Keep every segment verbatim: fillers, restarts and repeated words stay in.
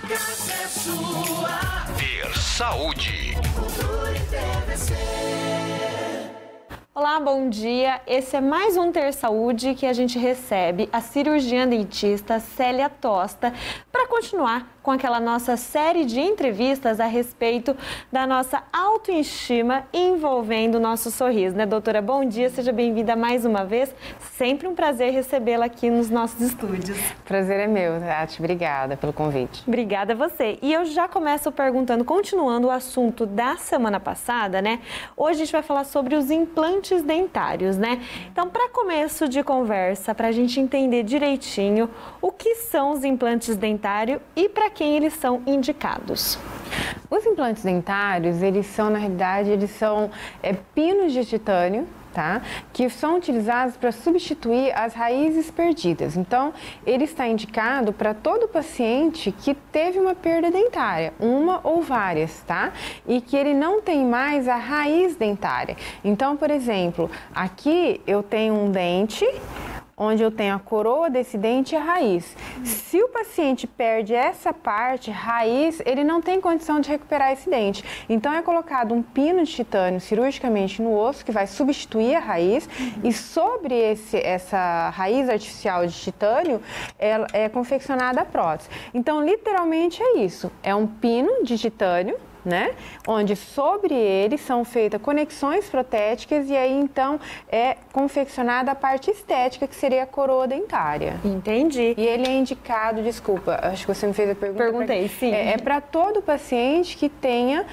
casa é sua. Ter saúde. Olá, bom dia. Esse é mais um Ter Saúde que a gente recebe a cirurgiã dentista Célia Tosta para continuar com aquela nossa série de entrevistas a respeito da nossa autoestima envolvendo o nosso sorriso, né, doutora? Bom dia, seja bem-vinda mais uma vez. Sempre um prazer recebê-la aqui nos nossos estúdios. Prazer é meu, Tati. Obrigada pelo convite. Obrigada a você. E eu já começo perguntando, continuando o assunto da semana passada, né? Hoje a gente vai falar sobre os implantes dentários, né? Então, para começo de conversa, para a gente entender direitinho o que são os implantes dentários e para quem eles são indicados. Os implantes dentários, eles são, na realidade, eles são é, pinos de titânio, tá? Que são utilizados para substituir as raízes perdidas. Então, ele está indicado para todo paciente que teve uma perda dentária, uma ou várias, tá? E que ele não tem mais a raiz dentária. Então, por exemplo, aqui eu tenho um dente, onde eu tenho a coroa desse dente e a raiz. Se o paciente perde essa parte, raiz, ele não tem condição de recuperar esse dente. Então é colocado um pino de titânio cirurgicamente no osso que vai substituir a raiz e sobre esse, essa raiz artificial de titânio é, é confeccionada a prótese. Então literalmente é isso, é um pino de titânio, né? Onde sobre ele são feitas conexões protéticas e aí então é confeccionada a parte estética que seria a coroa dentária. Entendi. E ele é indicado, desculpa, acho que você me fez a pergunta. Perguntei, pra, sim. É, é para todo paciente que tenha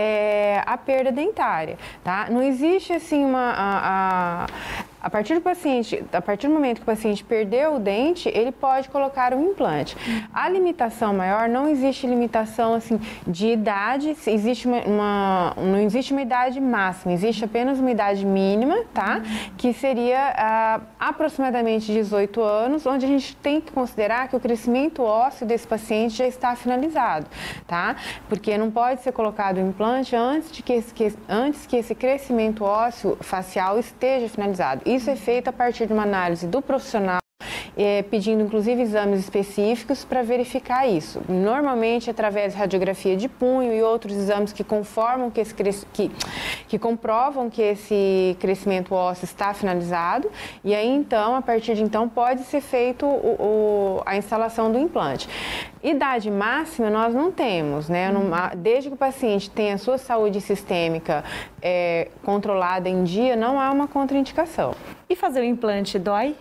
é, a perda dentária, tá? Não existe assim uma... A, a, A partir do paciente, a partir do momento que o paciente perdeu o dente, ele pode colocar um implante. A limitação maior, não existe limitação assim de idade, existe uma, uma não existe uma idade máxima, existe apenas uma idade mínima, tá? Que seria ah, aproximadamente dezoito anos, onde a gente tem que considerar que o crescimento ósseo desse paciente já está finalizado, tá? Porque não pode ser colocado o implante antes de que esse, que, antes que esse crescimento ósseo facial esteja finalizado. Isso é feito a partir de uma análise do profissional, é, pedindo inclusive exames específicos para verificar isso. Normalmente através de radiografia de punho e outros exames que conformam que esse que, que comprovam que esse crescimento ósseo está finalizado e aí então, a partir de então, pode ser feito o, o, a instalação do implante. Idade máxima nós não temos, né? Desde que o paciente tenha a sua saúde sistêmica é, controlada em dia, não há uma contraindicação. E fazer o implante dói?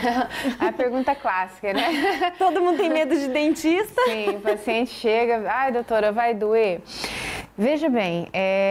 A pergunta clássica, né? Todo mundo tem medo de dentista? Sim, o paciente chega, ai doutora, vai doer? Veja bem,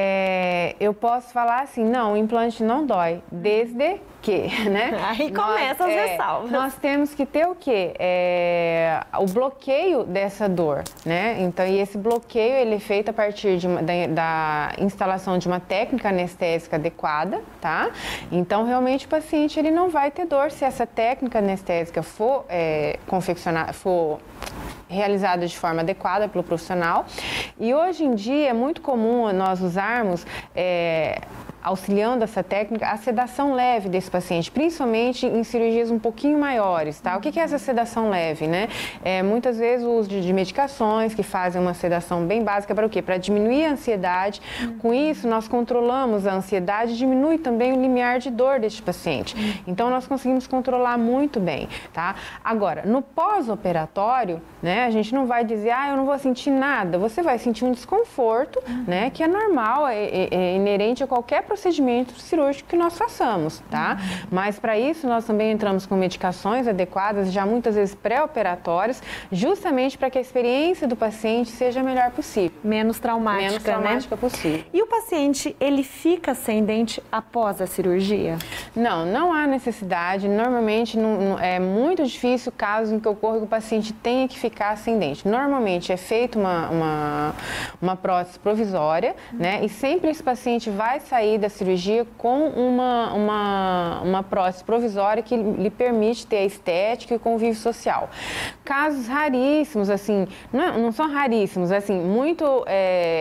é, eu posso falar assim, não, o implante não dói, desde que, né? Aí começa as é, ressalvas. Nós temos que ter o quê? É, o bloqueio dessa dor, né? Então, e esse bloqueio, ele é feito a partir de uma, da, da instalação de uma técnica anestésica adequada, tá? Então, realmente, o paciente, ele não vai ter dor se essa técnica anestésica for é, confeccionada, for realizada de forma adequada pelo profissional. E hoje em dia é muito comum nós usarmos, é, auxiliando essa técnica, a sedação leve desse paciente, principalmente em cirurgias um pouquinho maiores, tá? O que é essa sedação leve, né? É, muitas vezes o uso de, de medicações que fazem uma sedação bem básica para o quê? Para diminuir a ansiedade. Com isso, nós controlamos a ansiedade e diminui também o limiar de dor deste paciente. Então, nós conseguimos controlar muito bem, tá? Agora, no pós-operatório, né, a gente não vai dizer, ah, eu não vou sentir nada. Você vai sentir um desconforto, né, que é normal, é, é, é inerente a qualquer procedimento cirúrgico que nós façamos, tá? Uhum. Mas para isso nós também entramos com medicações adequadas, já muitas vezes pré-operatórias, justamente para que a experiência do paciente seja a melhor possível. Menos traumática, Menos traumática, né? possível. E o paciente, ele fica sem dente após a cirurgia? Não, não há necessidade. Normalmente não, não, é muito difícil o caso em que ocorra que o paciente tenha que ficar sem dente. Normalmente é feita uma, uma, uma prótese provisória, uhum, né? E sempre esse paciente vai sair da cirurgia com uma, uma, uma prótese provisória que lhe permite ter a estética e o convívio social. Casos raríssimos, assim, não, não são raríssimos, assim, muito é,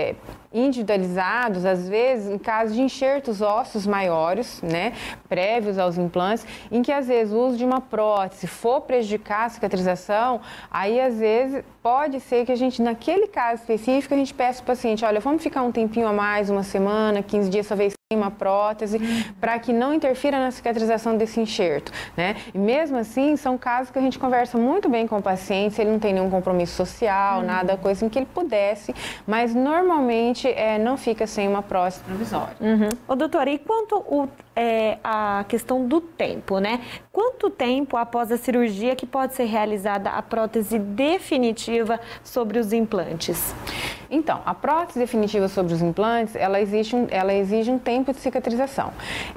individualizados, às vezes, em caso de enxertos ósseos maiores, né, prévios aos implantes, em que, às vezes, o uso de uma prótese for prejudicar a cicatrização, aí, às vezes, pode ser que a gente, naquele caso específico, a gente peça ao paciente, olha, vamos ficar um tempinho a mais, uma semana, quinze dias, talvez sem uma prótese, para que não interfira na cicatrização desse enxerto, né? E mesmo assim, são casos que a gente conversa muito bem com o paciente, se ele não tem nenhum compromisso social, uhum. nada, coisa em que ele pudesse, mas normalmente é, não fica sem uma prótese provisória. Uhum. Ô, doutora, e quanto o, é, a questão do tempo, né? Quanto tempo após a cirurgia que pode ser realizada a prótese definitiva sobre os implantes? Então, a prótese definitiva sobre os implantes, ela exige um, ela exige um tempo de cicatrização.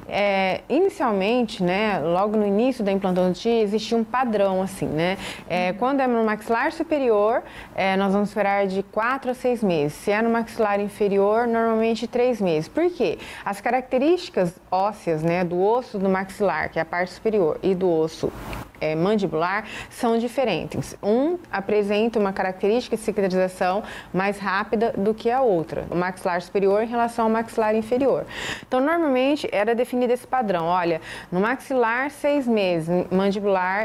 É, inicialmente, né, logo no início da implantologia, existia um padrão, assim, né? É, quando é no maxilar superior, é, nós vamos esperar de quatro a seis meses. Se é no maxilar inferior, normalmente três meses. Por quê? As características ósseas, né, do osso do maxilar, que é a parte superior, e do osso É, mandibular são diferentes. Um apresenta uma característica de cicatrização mais rápida do que a outra, o maxilar superior em relação ao maxilar inferior. Então, normalmente, era definido esse padrão. Olha, no maxilar, seis meses, mandibular,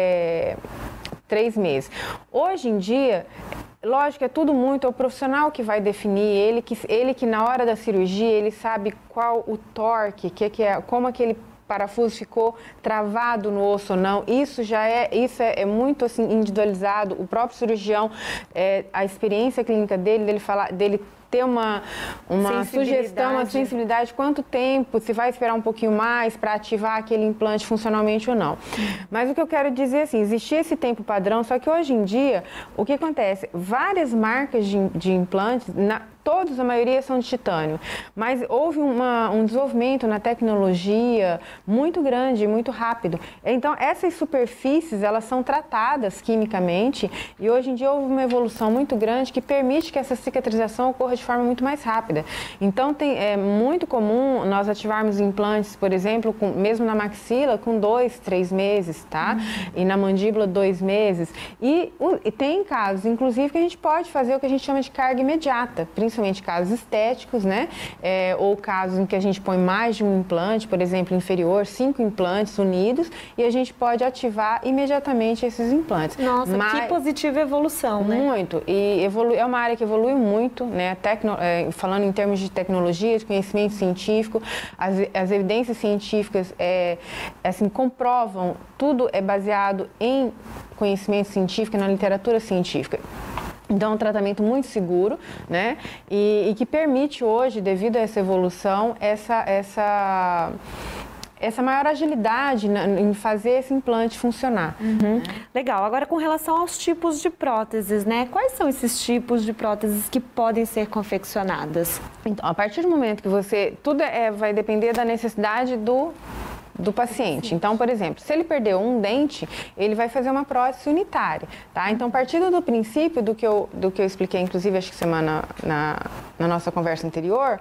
é, três meses. Hoje em dia, lógico, é tudo muito, é o profissional que vai definir, ele que, ele que na hora da cirurgia, ele sabe qual o torque, que, que é, como aquele parafuso ficou travado no osso ou não, isso já é, isso é, é muito assim individualizado, o próprio cirurgião, é, a experiência clínica dele, dele falar, dele ter uma, uma sugestão, uma sensibilidade, quanto tempo, se vai esperar um pouquinho mais para ativar aquele implante funcionalmente ou não. Mas o que eu quero dizer assim, existia esse tempo padrão, só que hoje em dia, o que acontece? Várias marcas de, de implantes, na, todos, a maioria são de titânio, mas houve uma, um desenvolvimento na tecnologia muito grande, muito rápido. Então, essas superfícies, elas são tratadas quimicamente e hoje em dia houve uma evolução muito grande que permite que essa cicatrização ocorra de forma muito mais rápida. Então, tem, é muito comum nós ativarmos implantes, por exemplo, com, mesmo na maxila, com dois, três meses, tá? Uhum. E na mandíbula, dois meses. E, e tem casos, inclusive, que a gente pode fazer o que a gente chama de carga imediata, principalmente casos estéticos, né? É, ou casos em que a gente põe mais de um implante, por exemplo, inferior, cinco implantes unidos, e a gente pode ativar imediatamente esses implantes. Nossa, Mas, que positiva evolução, né? Muito. E evolui, é uma área que evolui muito, né? Tecno, é, falando em termos de tecnologia, de conhecimento científico, as, as evidências científicas é, assim, comprovam, tudo é baseado em conhecimento científico, na literatura científica. Então, é um tratamento muito seguro, né? E, e que permite hoje, devido a essa evolução, essa, essa, essa maior agilidade na, em fazer esse implante funcionar. Uhum. Legal. Agora, com relação aos tipos de próteses, né? Quais são esses tipos de próteses que podem ser confeccionadas? Então, a partir do momento que você... Tudo é, vai depender da necessidade do... do paciente. Então, por exemplo, se ele perdeu um dente, ele vai fazer uma prótese unitária, tá? Então, partindo do princípio do que eu, do que eu expliquei, inclusive, acho que semana na, na nossa conversa anterior,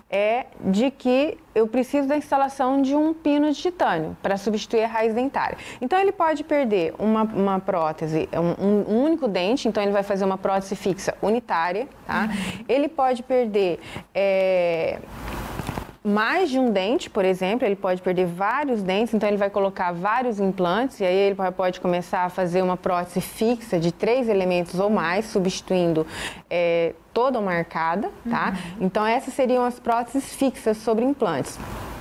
é de que eu preciso da instalação de um pino de titânio para substituir a raiz dentária. Então, ele pode perder uma, uma prótese, um, um único dente, então ele vai fazer uma prótese fixa unitária, tá? Ele pode perder... É, mais de um dente, por exemplo, ele pode perder vários dentes, então ele vai colocar vários implantes e aí ele pode começar a fazer uma prótese fixa de três elementos ou mais, substituindo é, toda uma arcada, tá? Uhum. Então essas seriam as próteses fixas sobre implantes.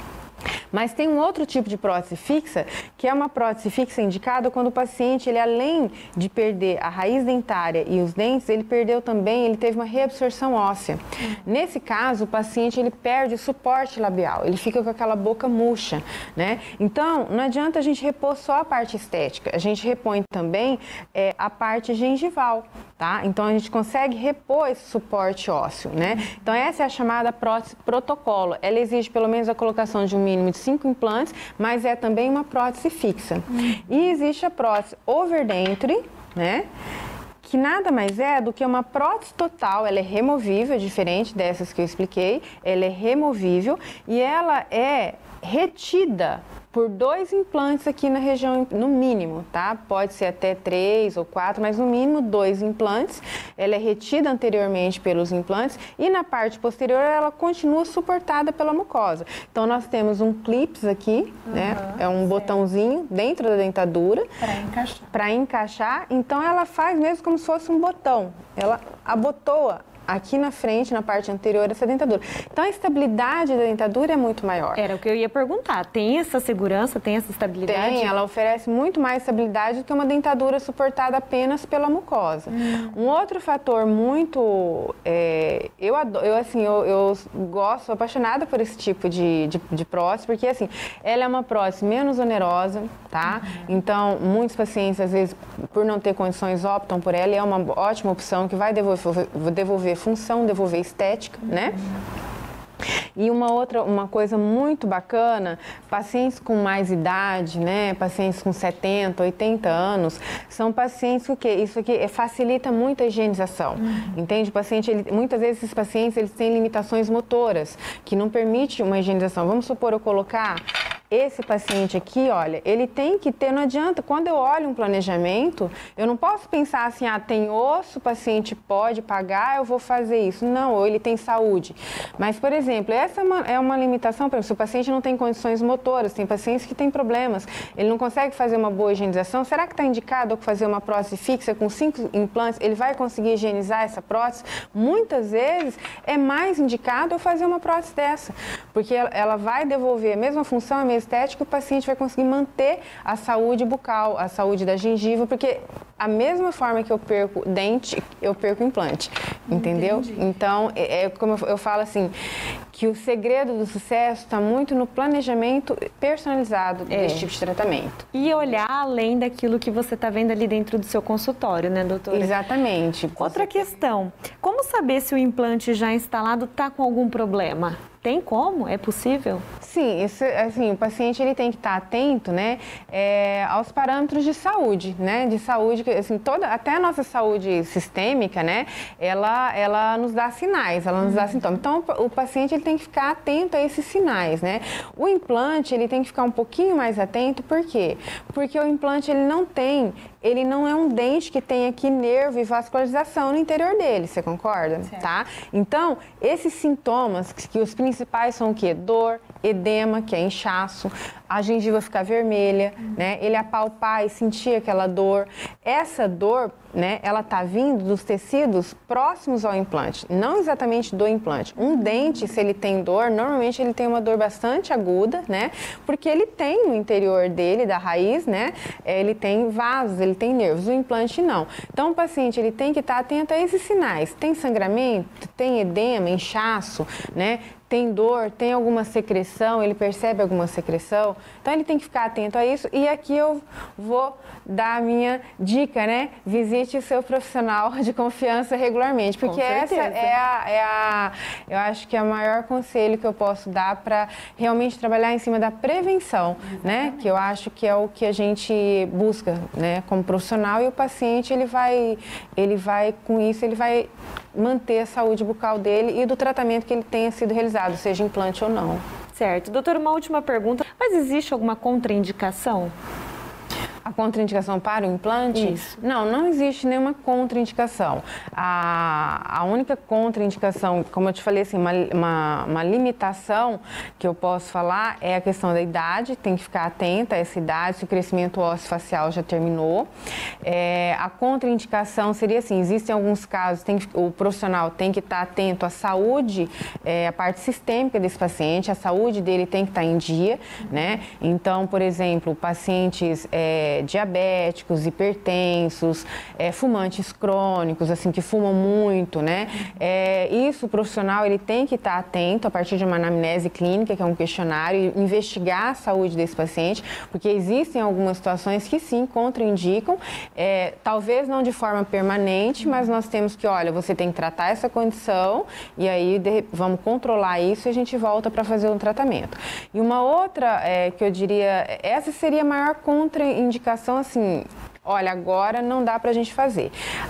Mas tem um outro tipo de prótese fixa, que é uma prótese fixa indicada quando o paciente, ele além de perder a raiz dentária e os dentes, ele perdeu também, ele teve uma reabsorção óssea. Uhum. Nesse caso, o paciente, ele perde o suporte labial, ele fica com aquela boca murcha, né? Então, não adianta a gente repor só a parte estética, a gente repõe também é, a parte gengival, tá? Então, a gente consegue repor esse suporte ósseo, né? Então, essa é a chamada prótese protocolo. Ela exige pelo menos a colocação de um mínimo de cinco implantes, mas é também uma prótese fixa. Uhum. E existe a prótese overdenture, né? Que nada mais é do que uma prótese total, ela é removível, diferente dessas que eu expliquei, ela é removível e ela é retida por dois implantes aqui na região, no mínimo, tá? Pode ser até três ou quatro, mas no mínimo dois implantes. Ela é retida anteriormente pelos implantes e na parte posterior ela continua suportada pela mucosa. Então nós temos um clips aqui, uhum, né? É um certo. Botãozinho dentro da dentadura. Para encaixar. Para encaixar. Então ela faz mesmo como se fosse um botão. Ela abotoa aqui na frente, na parte anterior dessa dentadura. Então, a estabilidade da dentadura é muito maior. Era o que eu ia perguntar. Tem essa segurança, tem essa estabilidade? Tem, ela oferece muito mais estabilidade do que uma dentadura suportada apenas pela mucosa. Hum. Um outro fator muito... É, eu, adoro, eu, assim, eu, eu gosto, sou apaixonada por esse tipo de, de, de prótese, porque, assim, ela é uma prótese menos onerosa, tá? Uhum. Então, muitos pacientes, às vezes, por não ter condições, optam por ela e é uma ótima opção que vai devolver, devolver função, devolver estética, uhum, né? E uma outra, uma coisa muito bacana, pacientes com mais idade, né, pacientes com setenta, oitenta anos, são pacientes que isso aqui facilita muito a higienização, uhum, entende? O paciente, ele, muitas vezes esses pacientes, eles têm limitações motoras, que não permite uma higienização. Vamos supor eu colocar esse paciente aqui, olha, ele tem que ter, não adianta, quando eu olho um planejamento, eu não posso pensar assim, ah, tem osso, o paciente pode pagar, eu vou fazer isso. Não, ou ele tem saúde. Mas, por exemplo, essa é uma, é uma limitação, por exemplo, se o paciente não tem condições motoras, tem pacientes que têm problemas, ele não consegue fazer uma boa higienização, será que está indicado eu fazer uma prótese fixa com cinco implantes, ele vai conseguir higienizar essa prótese? Muitas vezes é mais indicado eu fazer uma prótese dessa, porque ela, ela vai devolver a mesma função, a mesma estética, o paciente vai conseguir manter a saúde bucal, a saúde da gengiva, porque a mesma forma que eu perco dente, eu perco implante, entendeu? Entendi. Então, é, é como eu, eu falo assim, que o segredo do sucesso está muito no planejamento personalizado é. desse tipo de tratamento. E olhar além daquilo que você está vendo ali dentro do seu consultório, né, doutora? Exatamente. Outra questão, como saber se o implante já instalado está com algum problema? Tem como? É possível? Sim, isso, assim, o paciente ele tem que estar atento, né, é, aos parâmetros de saúde, né, de saúde, assim, toda, até a nossa saúde sistêmica, né, ela, ela nos dá sinais, ela nos dá sintomas. Então, o, o paciente ele tem que ficar atento a esses sinais, né. O implante, ele tem que ficar um pouquinho mais atento, por quê? Porque o implante, ele não tem, ele não é um dente que tem aqui nervo e vascularização no interior dele, você concorda? Certo. Tá? Então, esses sintomas, que, que os principais são o quê? Dor, edema, que é inchaço, a gengiva ficar vermelha, uhum, né? Ele apalpar e sentir aquela dor. Essa dor, né, ela tá vindo dos tecidos próximos ao implante, não exatamente do implante. Um dente, se ele tem dor, normalmente ele tem uma dor bastante aguda, né? Porque ele tem no interior dele, da raiz, né? Ele tem vasos, ele tem nervos. O implante não. Então o paciente ele tem que estar atento a esses sinais. Tem sangramento, tem edema, inchaço, né? Tem dor, tem alguma secreção, ele percebe alguma secreção, então ele tem que ficar atento a isso. E aqui eu vou dar a minha dica, né? Visite o seu profissional de confiança regularmente, porque essa é a, é a, eu acho que é o maior conselho que eu posso dar para realmente trabalhar em cima da prevenção, exatamente, né? Que eu acho que é o que a gente busca, né? Como profissional, e o paciente, ele vai, ele vai com isso, ele vai manter a saúde bucal dele e do tratamento que ele tenha sido realizado, seja implante ou não. Certo. Doutora, uma última pergunta. Mas existe alguma contraindicação? A contraindicação para o implante? Isso. Não, não existe nenhuma contraindicação. A, a única contraindicação, como eu te falei, assim, uma, uma, uma limitação que eu posso falar é a questão da idade, tem que ficar atenta a essa idade, se o crescimento ósseo facial já terminou. É, a contraindicação seria assim, existem alguns casos, tem, o profissional tem que estar atento à saúde, é, a parte sistêmica desse paciente, a saúde dele tem que estar em dia, né? Então, por exemplo, pacientes é, diabéticos, hipertensos, é, fumantes crônicos, assim, que fumam muito, né? É, isso o profissional ele tem que estar atento a partir de uma anamnese clínica, que é um questionário, e investigar a saúde desse paciente, porque existem algumas situações que sim contraindicam, é, talvez não de forma permanente, mas nós temos que, olha, você tem que tratar essa condição e aí de, vamos controlar isso e a gente volta para fazer um tratamento. E uma outra é, que eu diria, essa seria a maior contraindicação, assim, olha, agora não dá para a gente fazer.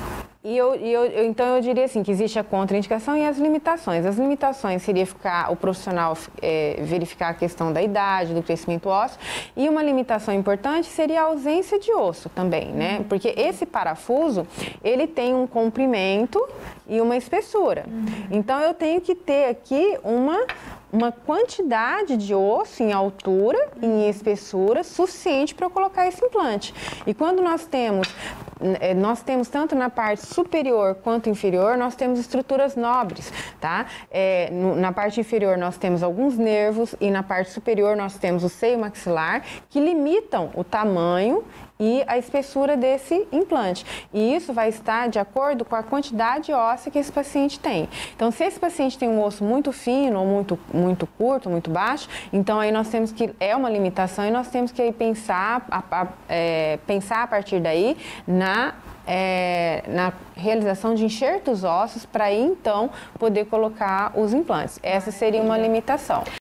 E eu, e eu, eu, então eu diria assim, que existe a contraindicação e as limitações. As limitações seria ficar, o profissional é, verificar a questão da idade, do crescimento ósseo, e uma limitação importante seria a ausência de osso também, né? Uhum. Porque esse parafuso, ele tem um comprimento e uma espessura. Uhum. Então eu tenho que ter aqui uma... uma quantidade de osso em altura e em espessura suficiente para eu colocar esse implante. E quando nós temos, nós temos tanto na parte superior quanto inferior, nós temos estruturas nobres, tá? É, no, na parte inferior nós temos alguns nervos e na parte superior nós temos o seio maxilar que limitam o tamanho e a espessura desse implante. E isso vai estar de acordo com a quantidade óssea que esse paciente tem. Então, se esse paciente tem um osso muito fino ou muito, muito curto, muito baixo, então aí nós temos que, é uma limitação e nós temos que aí pensar, a, a, é, pensar a partir daí na É, na realização de enxertos ósseos para aí então poder colocar os implantes. Essa seria uma limitação.